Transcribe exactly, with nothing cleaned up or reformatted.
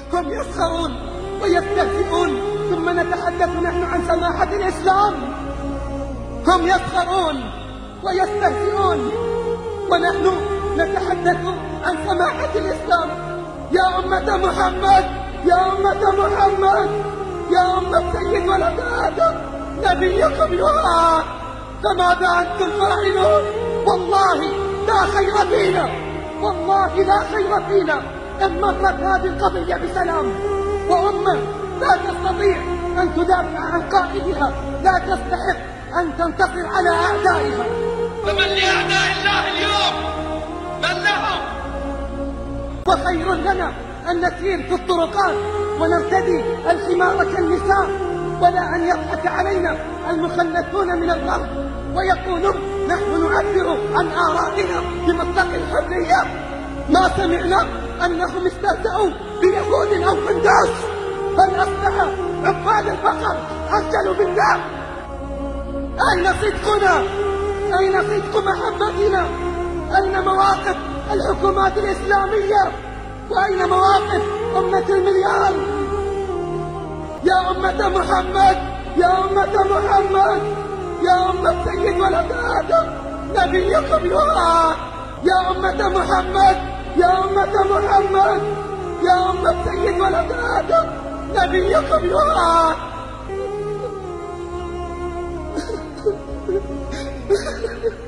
هم يسخرون ويستهزئون ثم نتحدث نحن عن سماحة الإسلام. هم يسخرون ويستهزئون ونحن نتحدث عن سماحة الإسلام. يا أمة محمد، يا أمة محمد، يا أمة سيد ولد آدم، نبيكم يرى، فماذا أنتم فاعلون؟ والله لا خير فينا، والله لا خير فينا إن مرت هذه القضية بسلام. وأمة لا تستطيع أن تدافع عن قائدها، لا تستحق أن تنتصر على أعدائها. فمن لأعداء الله اليوم؟ من لهم؟ وخير لنا أن نسير في الطرقات ونرتدي الخمار كالنساء، ولا أن يضحك علينا المخلفون من الغرب ويقولون نحن نعبر عن آرائنا بمطلق الحرية. ما سمعنا أنهم استهزأوا بيهود أو فنداس، بل أصبح عباد البقر أرجل بالله. أين صدقنا؟ أين صدق محبتنا؟ أين مواقف الحكومات الإسلامية؟ وأين مواقف أمة المليار؟ يا أمة محمد، يا أمة محمد، يا أمة سيد ولد آدم، نبيكم يرى. يا أمة محمد، يا أمة محمد، يا أمة سيد ولد آدم، نبيكم يرى.